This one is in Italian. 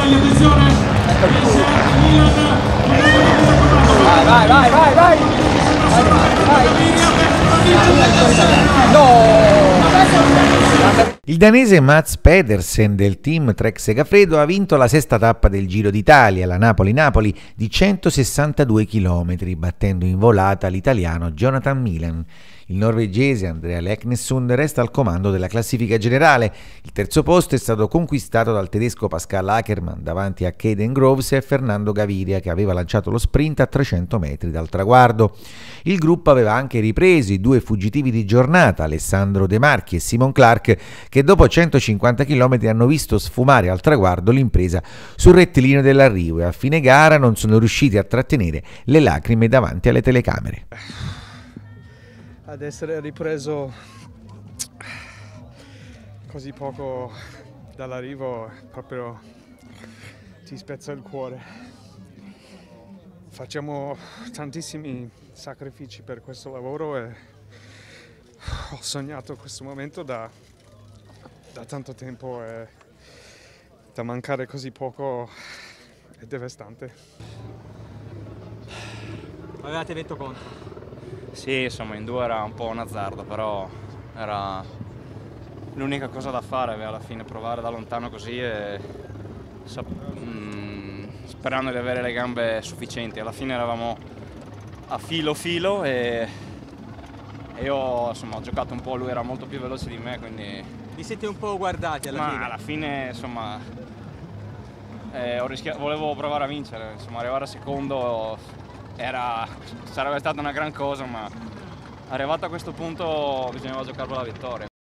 dettagli, attenzione! Vai, vai, vai, vai! No! Il danese Mats Pedersen del team Trek Segafredo ha vinto la sesta tappa del Giro d'Italia, la Napoli-Napoli, di 162 km, battendo in volata l'italiano Jonathan Milan. Il norvegese Andrea Leknessund resta al comando della classifica generale. Il terzo posto è stato conquistato dal tedesco Pascal Ackermann davanti a Caden Groves e Fernando Gaviria, che aveva lanciato lo sprint a 300 metri dal traguardo. Il gruppo aveva anche ripreso i due fuggitivi di giornata, Alessandro De Marchi e Simon Clark, che dopo 150 km hanno visto sfumare al traguardo l'impresa sul rettilineo dell'arrivo e a fine gara non sono riusciti a trattenere le lacrime davanti alle telecamere. Ad essere ripreso così poco dall'arrivo proprio ti spezza il cuore. Facciamo tantissimi sacrifici per questo lavoro e ho sognato questo momento da tanto tempo e da mancare così poco è devastante. Avevate detto contro? Sì, insomma in due era un po' un azzardo, però era l'unica cosa da fare, alla fine provare da lontano così e sperando di avere le gambe sufficienti. Alla fine eravamo a filo e io insomma ho giocato un po', lui era molto più veloce di me, quindi... Vi siete un po' guardati alla fine? Ma alla fine insomma volevo provare a vincere, insomma arrivare a secondo sarebbe stata una gran cosa, ma arrivato a questo punto bisognava giocare per la vittoria.